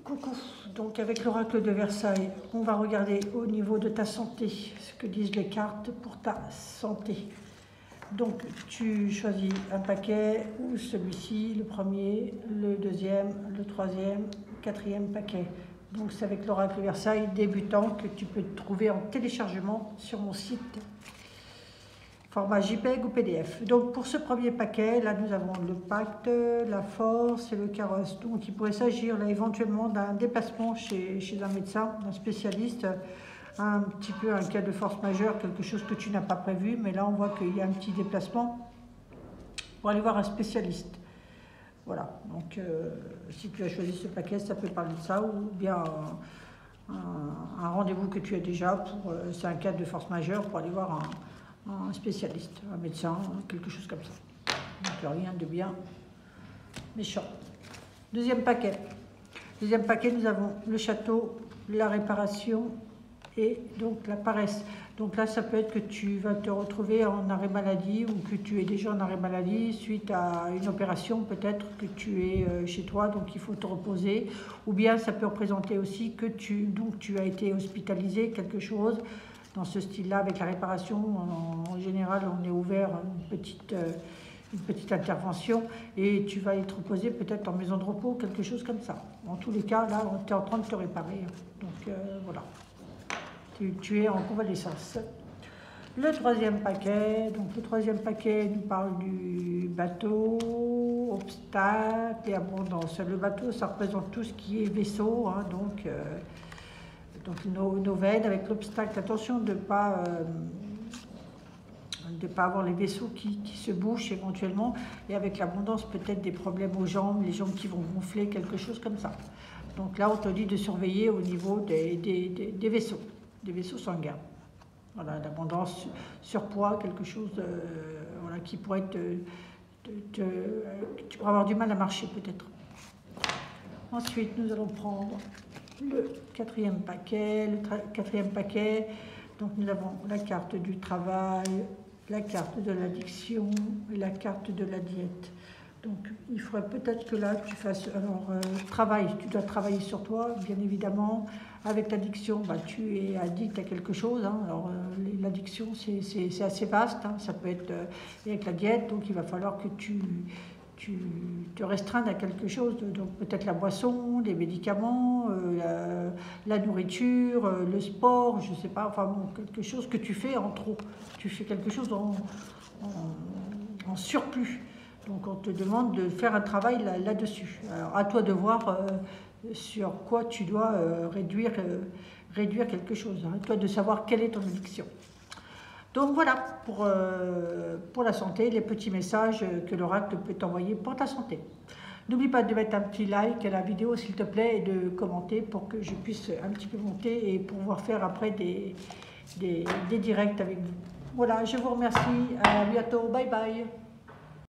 Coucou, donc avec l'oracle de Versailles, on va regarder au niveau de ta santé, ce que disent les cartes pour ta santé. Donc tu choisis un paquet ou celui-ci, le premier, le deuxième, le troisième, quatrième paquet. Donc c'est avec l'oracle Versailles débutant que tu peux trouver en téléchargement sur mon site, format JPEG ou PDF. Donc pour ce premier paquet, là nous avons le pacte, la force et le carrosse. Donc il pourrait s'agir là éventuellement d'un déplacement chez un médecin, un spécialiste, un petit peu un cas de force majeure, quelque chose que tu n'as pas prévu, mais là on voit qu'il y a un petit déplacement pour aller voir un spécialiste. Voilà, donc si tu as choisi ce paquet, ça peut parler de ça, ou bien un rendez-vous que tu as déjà, c'est un cas de force majeure pour aller voir un spécialiste, un médecin, quelque chose comme ça. Donc rien de bien méchant. Deuxième paquet. Deuxième paquet, nous avons le château, la réparation et donc la paresse. Donc là, ça peut être que tu vas te retrouver en arrêt maladie ou que tu es déjà en arrêt maladie suite à une opération, peut-être que tu es chez toi, donc il faut te reposer. Ou bien ça peut représenter aussi que tu as été hospitalisé, quelque chose dans ce style-là. Avec la réparation, en général, on est ouvert à une petite intervention et tu vas être reposé peut-être en maison de repos, quelque chose comme ça. En tous les cas, là, tu es en train de te réparer. Donc voilà. Tu es en convalescence. Le troisième paquet, donc le troisième paquet nous parle du bateau, obstacles et abondance. Le bateau, ça représente tout ce qui est vaisseau, hein, donc nos veines avec l'obstacle. Attention de ne pas avoir les vaisseaux qui se bouchent éventuellement, et avec l'abondance peut-être des problèmes aux jambes, les jambes qui vont gonfler, quelque chose comme ça. Donc là, on te dit de surveiller au niveau des vaisseaux. Des vaisseaux sanguins. Voilà, l'abondance, surpoids, quelque chose voilà, qui pourrait tu pourrais avoir du mal à marcher peut-être. Ensuite, nous allons prendre le quatrième paquet. Donc nous avons la carte du travail, la carte de l'addiction et la carte de la diète. Donc il faudrait peut-être que là tu fasses, tu dois travailler sur toi, bien évidemment. Avec l'addiction, tu es addict à quelque chose, hein. Alors l'addiction c'est assez vaste, hein. Ça peut être avec la diète, donc il va falloir que tu te restreignes à quelque chose, donc peut-être la boisson, les médicaments, la nourriture, le sport, je ne sais pas, enfin bon, quelque chose que tu fais en trop, tu fais quelque chose en surplus. Donc on te demande de faire un travail là-dessus. Alors à toi de voir sur quoi tu dois réduire quelque chose. À toi de savoir quelle est ton addiction. Donc voilà pour la santé, les petits messages que l'oracle peut t'envoyer pour ta santé. N'oublie pas de mettre un petit like à la vidéo s'il te plaît et de commenter pour que je puisse un petit peu monter et pouvoir faire après des directs avec vous. Voilà, je vous remercie. À bientôt. Bye bye.